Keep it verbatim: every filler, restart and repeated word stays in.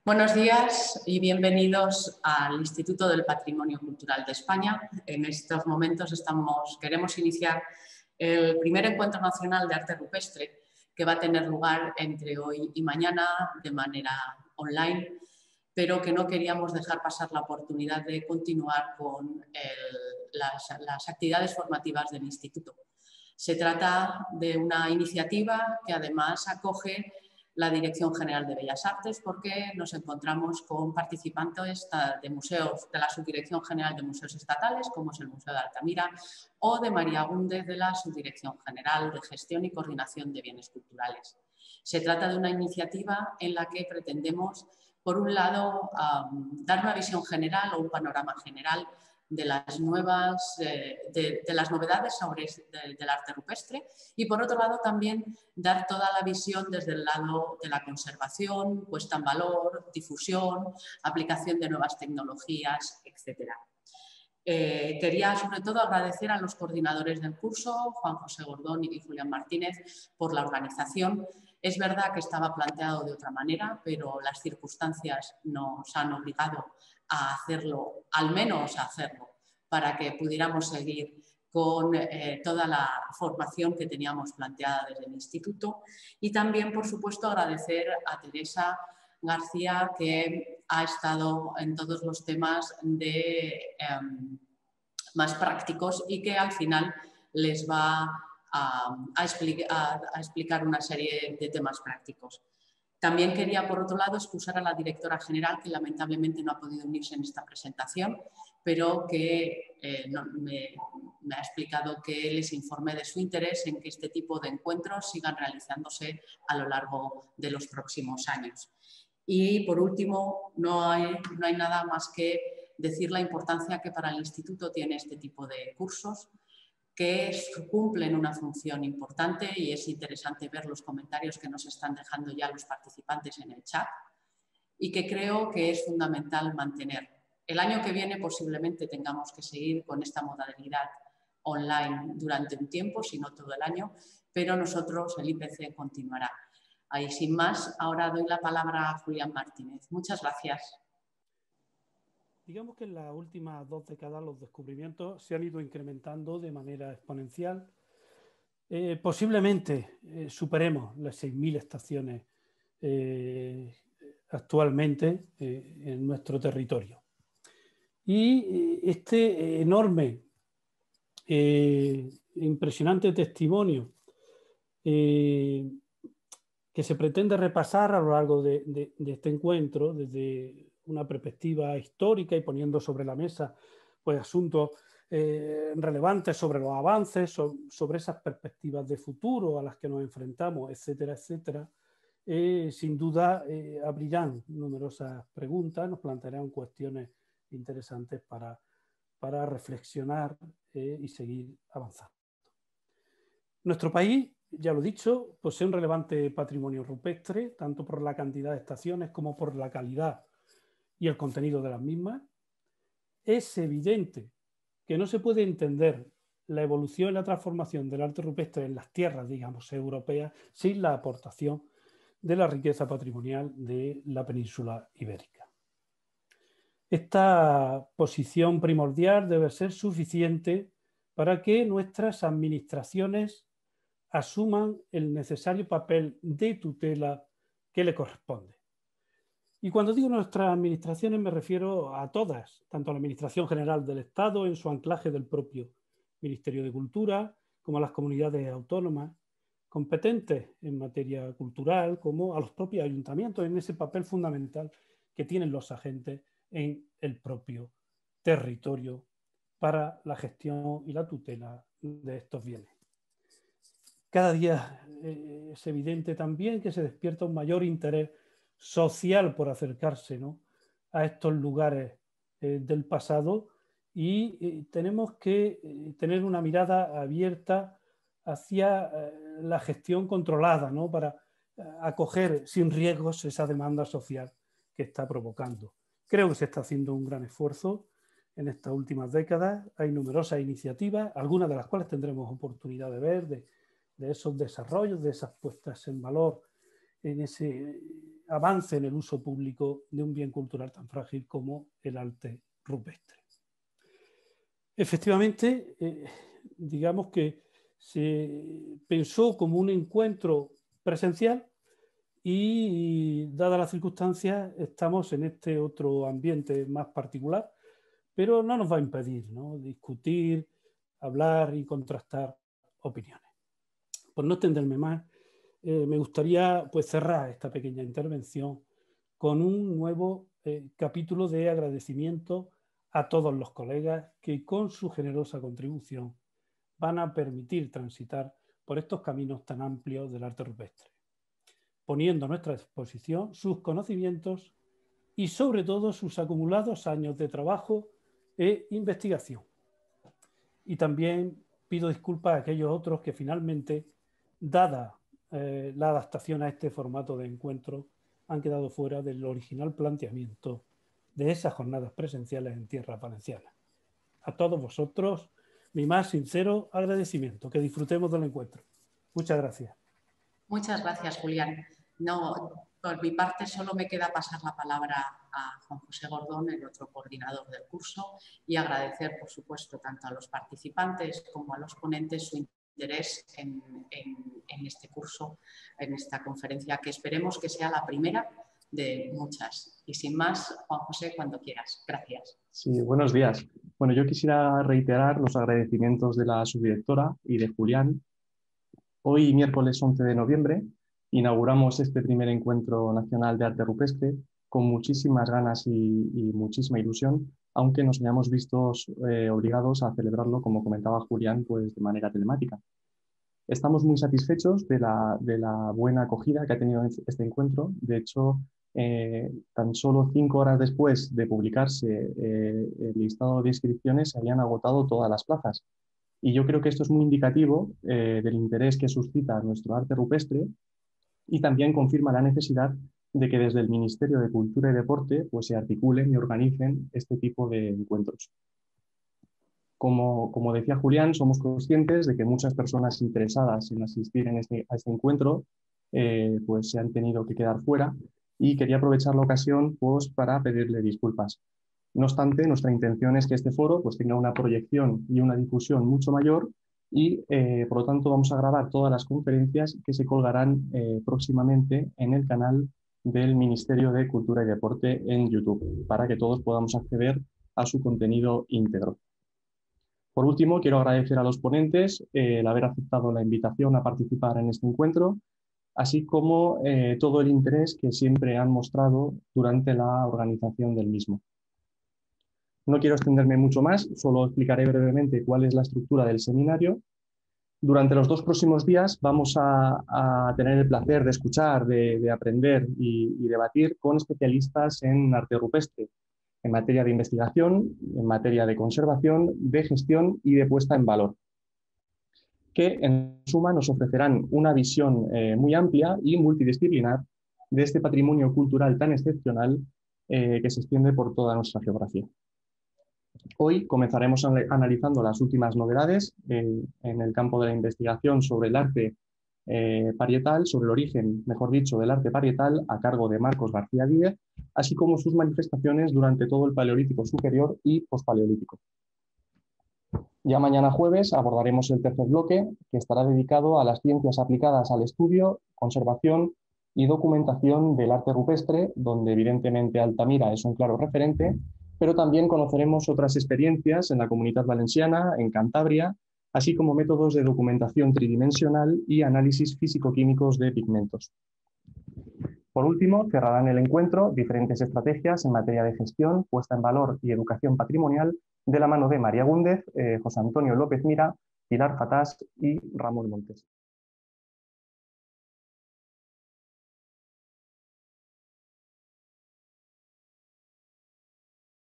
Buenos días y bienvenidos al Instituto del Patrimonio Cultural de España. En estos momentos estamos, queremos iniciar el primer encuentro nacional de arte rupestre que va a tener lugar entre hoy y mañana de manera online, pero que no queríamos dejar pasar la oportunidad de continuar con el, las, las actividades formativas del Instituto. Se trata de una iniciativa que además acoge la Dirección General de Bellas Artes, porque nos encontramos con participantes de museos de la Subdirección General de Museos Estatales, como es el Museo de Altamira, o de María Gúndez de la Subdirección General de Gestión y Coordinación de Bienes Culturales. Se trata de una iniciativa en la que pretendemos, por un lado, um, dar una visión general o un panorama general de las nuevas, eh, de, de las novedades sobre de, del arte rupestre y por otro lado también dar toda la visión desde el lado de la conservación, puesta en valor, difusión, aplicación de nuevas tecnologías, etcétera. Eh, quería sobre todo agradecer a los coordinadores del curso, Juan José Gordón y Julián Martínez, por la organización. Es verdad que estaba planteado de otra manera, pero las circunstancias nos han obligado a hacerlo, al menos a hacerlo, para que pudiéramos seguir con eh, toda la formación que teníamos planteada desde el instituto. Y también, por supuesto, agradecer a Teresa García, que ha estado en todos los temas de, eh, más prácticos y que al final les va a, a, explica, a, a explicar una serie de temas prácticos. También quería, por otro lado, excusar a la directora general, que lamentablemente no ha podido unirse en esta presentación, pero que eh, no, me, me ha explicado que les informe de su interés en que este tipo de encuentros sigan realizándose a lo largo de los próximos años. Y, por último, no hay, no hay nada más que decir la importancia que para el Instituto tiene este tipo de cursos, que cumplen una función importante y es interesante ver los comentarios que nos están dejando ya los participantes en el chat y que creo que es fundamental mantener. El año que viene posiblemente tengamos que seguir con esta modalidad online durante un tiempo, si no todo el año, pero nosotros, el I P C, continuará. Ahí, sin más, ahora doy la palabra a Julián Martínez. Muchas gracias. Digamos que en las últimas dos décadas los descubrimientos se han ido incrementando de manera exponencial. Eh, posiblemente eh, superemos las seis mil estaciones eh, actualmente eh, en nuestro territorio. Y eh, este enorme, eh, impresionante testimonio eh, que se pretende repasar a lo largo de, de, de este encuentro desde una perspectiva histórica y poniendo sobre la mesa pues, asuntos eh, relevantes sobre los avances, so, sobre esas perspectivas de futuro a las que nos enfrentamos, etcétera, etcétera, eh, sin duda eh, abrirán numerosas preguntas, nos plantearán cuestiones interesantes para, para reflexionar eh, y seguir avanzando. Nuestro país, ya lo he dicho, posee un relevante patrimonio rupestre, tanto por la cantidad de estaciones como por la calidad y el contenido de las mismas. Es evidente que no se puede entender la evolución y la transformación del arte rupestre en las tierras, digamos, europeas, sin la aportación de la riqueza patrimonial de la península ibérica. Esta posición primordial debe ser suficiente para que nuestras administraciones asuman el necesario papel de tutela que le corresponde. Y cuando digo nuestras administraciones me refiero a todas, tanto a la Administración General del Estado en su anclaje del propio Ministerio de Cultura, como a las comunidades autónomas competentes en materia cultural, como a los propios ayuntamientos en ese papel fundamental que tienen los agentes en el propio territorio para la gestión y la tutela de estos bienes. Cada día eh, es evidente también que se despierta un mayor interés social por acercarse, ¿no?, a estos lugares eh, del pasado y eh, tenemos que eh, tener una mirada abierta hacia eh, la gestión controlada, ¿no?, para eh, acoger sin riesgos esa demanda social que está provocando. Creo que se está haciendo un gran esfuerzo en estas últimas décadas. Hay numerosas iniciativas, algunas de las cuales tendremos oportunidad de ver, de, de esos desarrollos, de esas puestas en valor en ese avance en el uso público de un bien cultural tan frágil como el arte rupestre. Efectivamente, eh, digamos que se pensó como un encuentro presencial y, dadas las circunstancias, estamos en este otro ambiente más particular, pero no nos va a impedir, ¿no?, discutir, hablar y contrastar opiniones. Por no extenderme más, eh, me gustaría pues, cerrar esta pequeña intervención con un nuevo eh, capítulo de agradecimiento a todos los colegas que con su generosa contribución van a permitir transitar por estos caminos tan amplios del arte rupestre, poniendo a nuestra disposición sus conocimientos y sobre todo sus acumulados años de trabajo e investigación. Y también pido disculpas a aquellos otros que finalmente, dada eh, la adaptación a este formato de encuentro, han quedado fuera del original planteamiento de esas jornadas presenciales en tierra valenciana. A todos vosotros, mi más sincero agradecimiento. Que disfrutemos del encuentro. Muchas gracias. Muchas gracias, Julián. No, por mi parte solo me queda pasar la palabra a Juan José Gordón, el otro coordinador del curso, y agradecer, por supuesto, tanto a los participantes como a los ponentes su interés en, en, en este curso, en esta conferencia, que esperemos que sea la primera de muchas. Y sin más, Juan José, cuando quieras. Gracias. Sí, buenos días. Bueno, yo quisiera reiterar los agradecimientos de la subdirectora y de Julián. Hoy, miércoles once de noviembre, inauguramos este primer encuentro nacional de arte rupestre con muchísimas ganas y, y muchísima ilusión, aunque nos hayamos visto eh, obligados a celebrarlo, como comentaba Julián, pues de manera telemática. Estamos muy satisfechos de la, de la buena acogida que ha tenido este encuentro. De hecho, eh, tan solo cinco horas después de publicarse eh, el listado de inscripciones se habían agotado todas las plazas. Y yo creo que esto es muy indicativo eh, del interés que suscita nuestro arte rupestre y también confirma la necesidad de que desde el Ministerio de Cultura y Deporte pues, se articulen y organicen este tipo de encuentros. Como, como decía Julián, somos conscientes de que muchas personas interesadas en asistir en este, a este encuentro eh, pues se han tenido que quedar fuera y quería aprovechar la ocasión pues, para pedirle disculpas. No obstante, nuestra intención es que este foro pues, tenga una proyección y una difusión mucho mayor y, eh, por lo tanto, vamos a grabar todas las conferencias que se colgarán eh, próximamente en el canal del Ministerio de Cultura y Deporte en YouTube, para que todos podamos acceder a su contenido íntegro. Por último, quiero agradecer a los ponentes eh, el haber aceptado la invitación a participar en este encuentro, así como eh, todo el interés que siempre han mostrado durante la organización del mismo. No quiero extenderme mucho más, solo explicaré brevemente cuál es la estructura del seminario. Durante los dos próximos días vamos a, a tener el placer de escuchar, de, de aprender y, y debatir con especialistas en arte rupestre, en materia de investigación, en materia de conservación, de gestión y de puesta en valor, que en suma nos ofrecerán una visión eh, muy amplia y multidisciplinar de este patrimonio cultural tan excepcional eh, que se extiende por toda nuestra geografía. Hoy comenzaremos analizando las últimas novedades en, en el campo de la investigación sobre el arte eh, parietal, sobre el origen, mejor dicho, del arte parietal a cargo de Marcos García Díez, así como sus manifestaciones durante todo el Paleolítico superior y pospaleolítico. Ya mañana jueves abordaremos el tercer bloque, que estará dedicado a las ciencias aplicadas al estudio, conservación y documentación del arte rupestre, donde evidentemente Altamira es un claro referente, pero también conoceremos otras experiencias en la Comunidad Valenciana, en Cantabria, así como métodos de documentación tridimensional y análisis físico-químicos de pigmentos. Por último, cerrarán el encuentro diferentes estrategias en materia de gestión, puesta en valor y educación patrimonial de la mano de María Gúndez, eh, José Antonio López Mira, Pilar Fatás y Ramón Montes.